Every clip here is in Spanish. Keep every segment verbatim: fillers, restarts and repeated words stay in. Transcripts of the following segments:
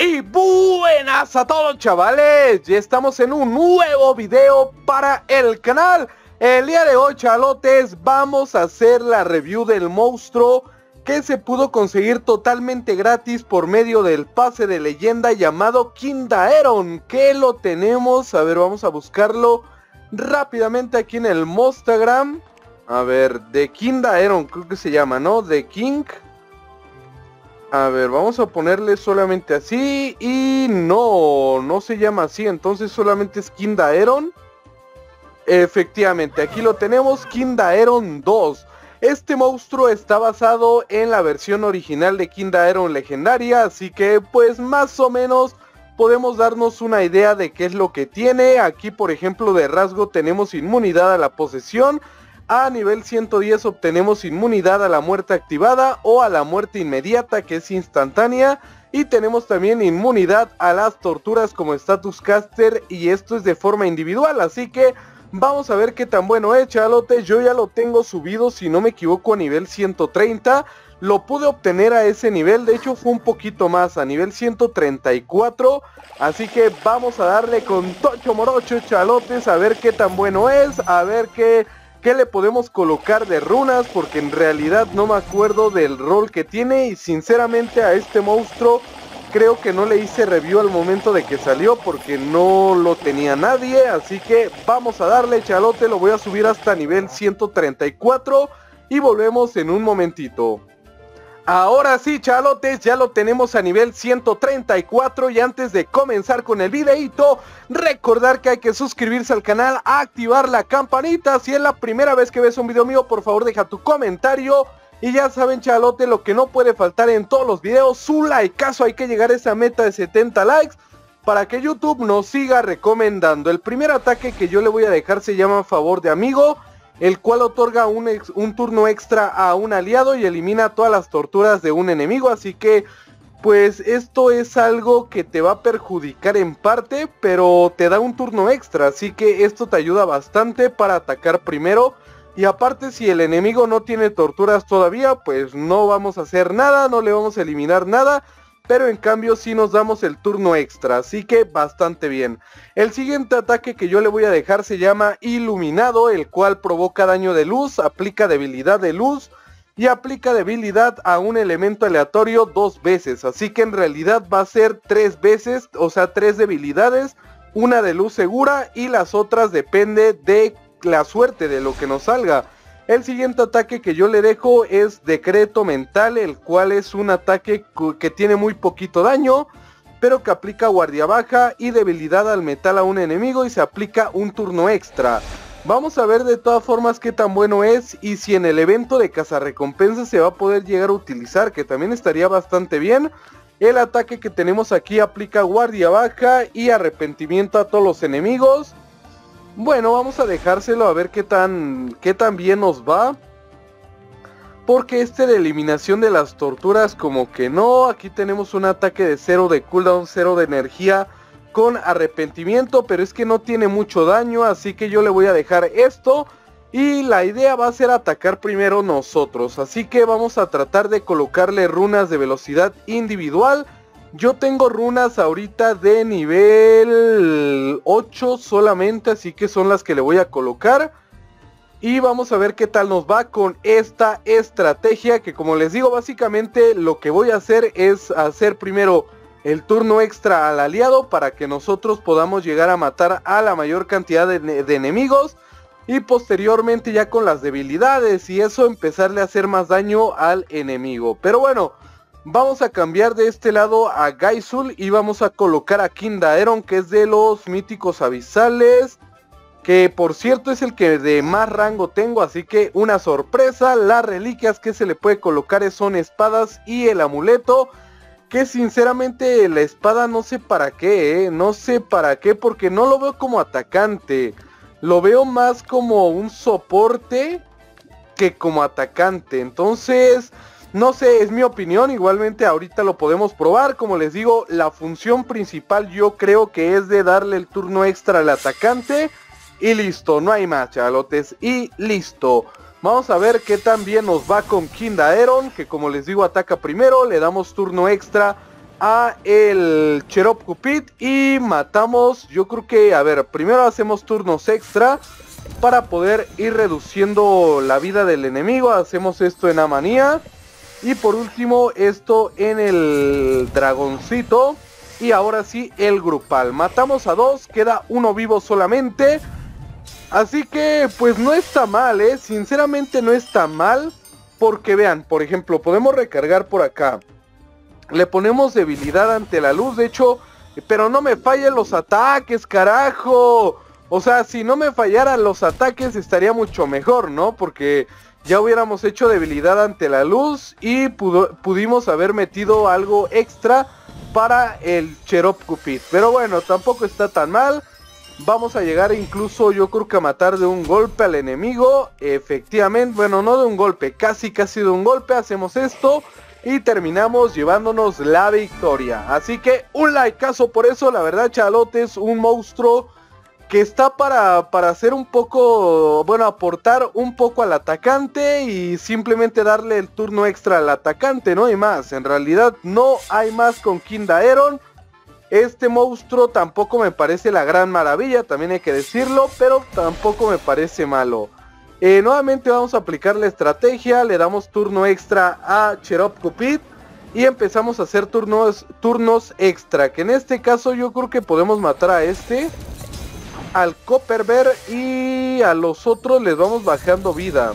Y buenas a todos, chavales, ya estamos en un nuevo video para el canal. El día de hoy, chalotes, vamos a hacer la review del monstruo que se pudo conseguir totalmente gratis por medio del pase de leyenda llamado Kindaeron, que lo tenemos, a ver, vamos a buscarlo rápidamente aquí en el Mostagram. A ver, de Kindaeron creo que se llama, ¿no? De King. A ver, vamos a ponerle solamente así. Y no, no se llama así. Entonces solamente es Kindaeron. Efectivamente, aquí lo tenemos, Kindaeron dos. Este monstruo está basado en la versión original de Kindaeron legendaria. Así que pues más o menos podemos darnos una idea de qué es lo que tiene. Aquí por ejemplo de rasgo tenemos inmunidad a la posesión. A nivel ciento diez obtenemos inmunidad a la muerte activada o a la muerte inmediata, que es instantánea. Y tenemos también inmunidad a las torturas como Status Caster, y esto es de forma individual. Así que vamos a ver qué tan bueno es, chalotes. Yo ya lo tengo subido, si no me equivoco, a nivel ciento treinta. Lo pude obtener a ese nivel, de hecho fue un poquito más, a nivel ciento treinta y cuatro. Así que vamos a darle con tocho morocho, chalotes, a ver qué tan bueno es, a ver qué... ¿Qué le podemos colocar de runas? Porque en realidad no me acuerdo del rol que tiene. Y sinceramente a este monstruo creo que no le hice review al momento de que salió, porque no lo tenía nadie. Así que vamos a darle, chalote. Lo voy a subir hasta nivel ciento treinta y cuatro. Y volvemos en un momentito. Ahora sí, chalotes, ya lo tenemos a nivel ciento treinta y cuatro. Y antes de comenzar con el videito, recordar que hay que suscribirse al canal, activar la campanita. Si es la primera vez que ves un video mío, por favor deja tu comentario. Y ya saben, chalote, lo que no puede faltar en todos los videos, su likeazo. Hay que llegar a esa meta de setenta likes para que YouTube nos siga recomendando. El primer ataque que yo le voy a dejar se llama Favor de Amigo, el cual otorga un, ex, un turno extra a un aliado y elimina todas las torturas de un enemigo. Así que pues esto es algo que te va a perjudicar en parte, pero te da un turno extra, así que esto te ayuda bastante para atacar primero. Y aparte, si el enemigo no tiene torturas todavía, pues no vamos a hacer nada, no le vamos a eliminar nada. Pero en cambio sí nos damos el turno extra, así que bastante bien. El siguiente ataque que yo le voy a dejar se llama Iluminado, el cual provoca daño de luz, aplica debilidad de luz y aplica debilidad a un elemento aleatorio dos veces. Así que en realidad va a ser tres veces, o sea tres debilidades, una de luz segura y las otras depende de la suerte de lo que nos salga. El siguiente ataque que yo le dejo es Decreto Mental, el cual es un ataque que tiene muy poquito daño, pero que aplica guardia baja y debilidad al metal a un enemigo y se aplica un turno extra. Vamos a ver de todas formas qué tan bueno es y si en el evento de cazarrecompensas se va a poder llegar a utilizar, que también estaría bastante bien. El ataque que tenemos aquí aplica guardia baja y arrepentimiento a todos los enemigos. Bueno, vamos a dejárselo a ver qué tan, qué tan bien nos va. Porque este de eliminación de las torturas como que no. Aquí tenemos un ataque de cero de cooldown, cero de energía con arrepentimiento, pero es que no tiene mucho daño, así que yo le voy a dejar esto. Y la idea va a ser atacar primero nosotros, así que vamos a tratar de colocarle runas de velocidad individual. Yo tengo runas ahorita de nivel ocho solamente, así que son las que le voy a colocar. Y vamos a ver qué tal nos va con esta estrategia, que como les digo, básicamente lo que voy a hacer es hacer primero el turno extra al aliado para que nosotros podamos llegar a matar a la mayor cantidad de, de enemigos. Y posteriormente ya con las debilidades y eso empezarle a hacer más daño al enemigo. Pero bueno, vamos a cambiar de este lado a Gaizul y vamos a colocar a Kindaeron, que es de los míticos abisales, que por cierto es el que de más rango tengo, así que una sorpresa. Las reliquias que se le puede colocar son espadas y el amuleto, que sinceramente la espada no sé para qué, ¿eh? no sé para qué, porque no lo veo como atacante, lo veo más como un soporte que como atacante. Entonces no sé, es mi opinión, igualmente ahorita lo podemos probar. Como les digo, la función principal yo creo que es de darle el turno extra al atacante. Y listo, no hay más, chalotes, y listo. Vamos a ver qué tan bien nos va con Kindaeron, que como les digo ataca primero, le damos turno extra a el Cherup-Cupid y matamos, yo creo que, a ver, primero hacemos turnos extra para poder ir reduciendo la vida del enemigo. Hacemos esto en Amanía y por último esto en el dragoncito. Y ahora sí el grupal, matamos a dos, queda uno vivo solamente. Así que pues no está mal, eh, sinceramente no está mal. Porque vean, por ejemplo, podemos recargar por acá. Le ponemos debilidad ante la luz, de hecho, pero no me fallen los ataques, carajo. O sea, si no me fallaran los ataques estaría mucho mejor, ¿no? Porque ya hubiéramos hecho debilidad ante la luz y pudo, pudimos haber metido algo extra para el Cherup-Cupid. Pero bueno, tampoco está tan mal. Vamos a llegar incluso, yo creo que a matar de un golpe al enemigo. Efectivamente, bueno, no de un golpe, casi casi de un golpe. Hacemos esto y terminamos llevándonos la victoria. Así que un likeazo por eso, la verdad, chavalotes, un monstruo que está para, para hacer un poco, bueno, aportar un poco al atacante y simplemente darle el turno extra al atacante, no hay más. En realidad no hay más con King Daeron. Este monstruo tampoco me parece la gran maravilla, también hay que decirlo, pero tampoco me parece malo. Eh, nuevamente vamos a aplicar la estrategia, le damos turno extra a Cherup-Cupid y empezamos a hacer turnos, turnos extra, que en este caso yo creo que podemos matar a este, al Copper Bear, y a los otros les vamos bajando vida.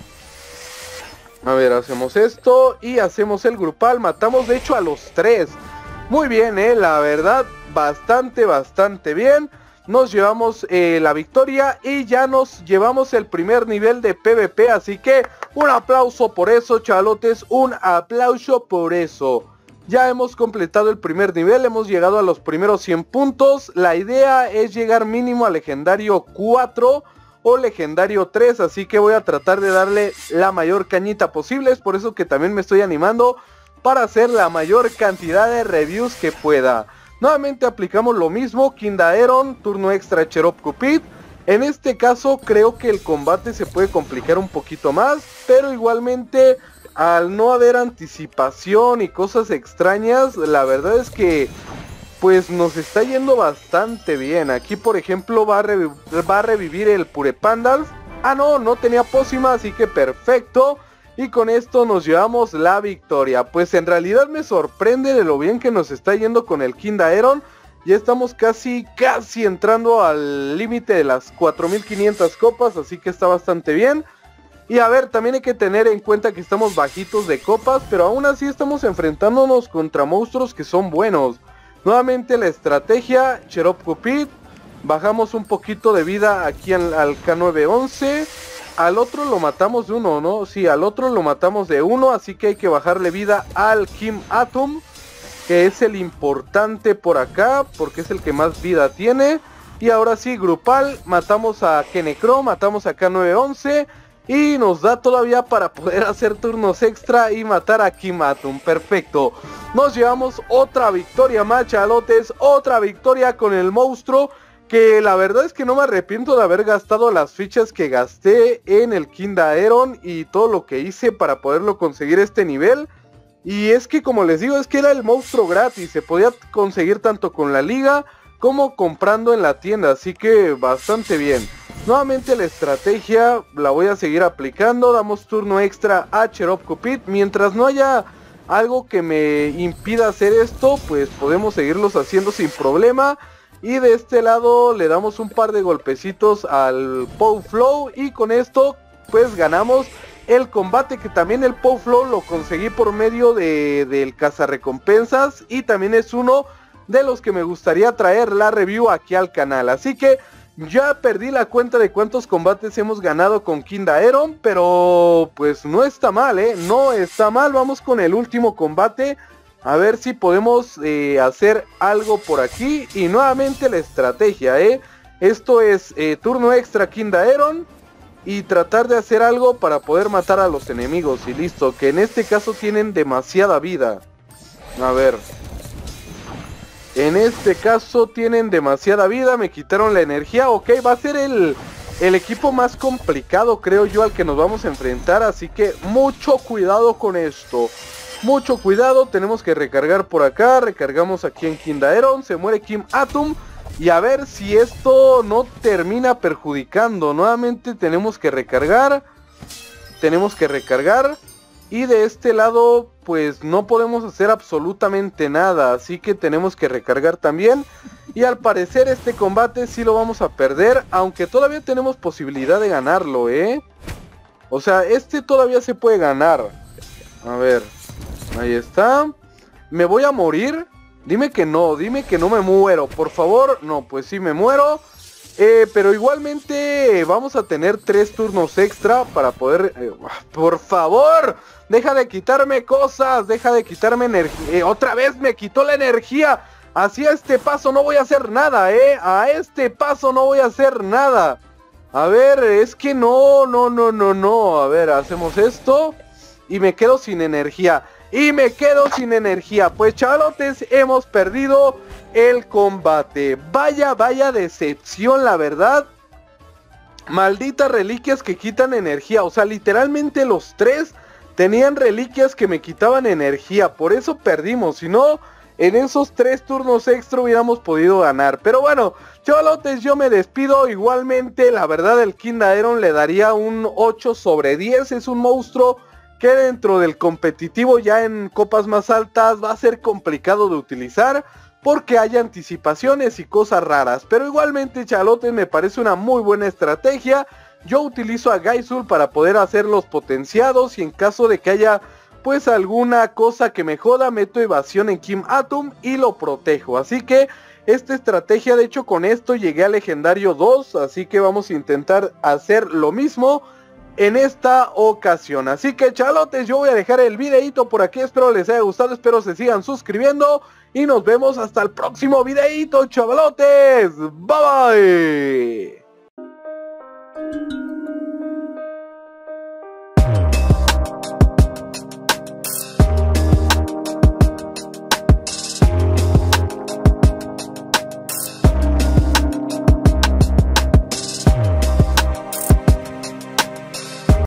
A ver, hacemos esto y hacemos el grupal, matamos de hecho a los tres. Muy bien, eh, la verdad, bastante, bastante bien. Nos llevamos eh, la victoria y ya nos llevamos el primer nivel de PvP. Así que un aplauso por eso, chavalotes, un aplauso por eso. Ya hemos completado el primer nivel, hemos llegado a los primeros cien puntos. La idea es llegar mínimo a legendario cuatro o legendario tres. Así que voy a tratar de darle la mayor cañita posible. Es por eso que también me estoy animando para hacer la mayor cantidad de reviews que pueda. Nuevamente aplicamos lo mismo, King Daeron, turno extra Cherup-Cupid. En este caso creo que el combate se puede complicar un poquito más, pero igualmente al no haber anticipación y cosas extrañas, la verdad es que pues nos está yendo bastante bien. Aquí por ejemplo va a, reviv va a revivir el Purepandals. Ah no, no tenía pócima, así que perfecto. Y con esto nos llevamos la victoria. Pues en realidad me sorprende de lo bien que nos está yendo con el King Daeron. Ya estamos casi, casi entrando al límite de las cuatro mil quinientas copas. Así que está bastante bien. Y a ver, también hay que tener en cuenta que estamos bajitos de copas. Pero aún así estamos enfrentándonos contra monstruos que son buenos. Nuevamente la estrategia, Cherup-Cupid. Bajamos un poquito de vida aquí al, al K nueve once. Al otro lo matamos de uno, ¿no? Sí, al otro lo matamos de uno, así que hay que bajarle vida al Kim Atom, que es el importante por acá, porque es el que más vida tiene. Y ahora sí, grupal, matamos a Kenecro, matamos a K nueve once, y nos da todavía para poder hacer turnos extra y matar a Kim Atom. Perfecto, nos llevamos otra victoria más, chalotes, otra victoria con el monstruo. Que la verdad es que no me arrepiento de haber gastado las fichas que gasté en el King Daeron y todo lo que hice para poderlo conseguir este nivel. Y es que como les digo, es que era el monstruo gratis, se podía conseguir tanto con la liga como comprando en la tienda, así que bastante bien. Nuevamente la estrategia la voy a seguir aplicando, damos turno extra a Cherup-Cupid. Mientras no haya algo que me impida hacer esto, pues podemos seguirlos haciendo sin problema. Y de este lado le damos un par de golpecitos al Pow Flow y con esto pues ganamos el combate, que también el Pow Flow lo conseguí por medio de, del cazarrecompensas y también es uno de los que me gustaría traer la review aquí al canal. Así que ya perdí la cuenta de cuántos combates hemos ganado con King Daeron, pero pues no está mal, eh, no está mal. Vamos con el último combate. A ver si podemos eh, hacer algo por aquí. Y nuevamente la estrategia, ¿eh? Esto es eh, turno extra King Daeron. Y tratar de hacer algo para poder matar a los enemigos. Y listo, que en este caso tienen demasiada vida. A ver. En este caso tienen demasiada vida. Me quitaron la energía. Ok, va a ser el, el equipo más complicado, creo yo, al que nos vamos a enfrentar. Así que mucho cuidado con esto. Mucho cuidado, tenemos que recargar por acá. Recargamos aquí en King Daeron. Se muere Kim Atum. Y a ver si esto no termina perjudicando. Nuevamente tenemos que recargar. Tenemos que recargar. Y de este lado pues no podemos hacer absolutamente nada. Así que tenemos que recargar también. Y al parecer este combate sí lo vamos a perder. Aunque todavía tenemos posibilidad de ganarlo, ¿eh? O sea, este todavía se puede ganar. A ver. Ahí está. ¿Me voy a morir? Dime que no, dime que no me muero, por favor. No, pues sí me muero. Eh, pero igualmente vamos a tener tres turnos extra para poder... Eh, por favor, deja de quitarme cosas, deja de quitarme energía. Eh, otra vez me quitó la energía. Así a este paso no voy a hacer nada, eh. A este paso no voy a hacer nada. A ver, es que no, no, no, no, no. A ver, hacemos esto y me quedo sin energía. Y me quedo sin energía. Pues chavalotes, hemos perdido el combate. Vaya, vaya decepción, la verdad. Malditas reliquias que quitan energía. O sea, literalmente los tres tenían reliquias que me quitaban energía. Por eso perdimos. Si no, en esos tres turnos extra hubiéramos podido ganar. Pero bueno, chavalotes, yo me despido. Igualmente, la verdad, el King Daeron le daría un ocho sobre diez. Es un monstruo que dentro del competitivo ya en copas más altas va a ser complicado de utilizar porque hay anticipaciones y cosas raras. Pero igualmente, chavalotes, me parece una muy buena estrategia. Yo utilizo a Gaizul para poder hacer los potenciados y en caso de que haya pues alguna cosa que me joda, meto evasión en Kim Atum y lo protejo. Así que esta estrategia, de hecho con esto llegué a legendario dos, así que vamos a intentar hacer lo mismo en esta ocasión. Así que chavalotes, yo voy a dejar el videito por aquí, espero les haya gustado, espero se sigan suscribiendo y nos vemos hasta el próximo videito, chavalotes. Bye bye.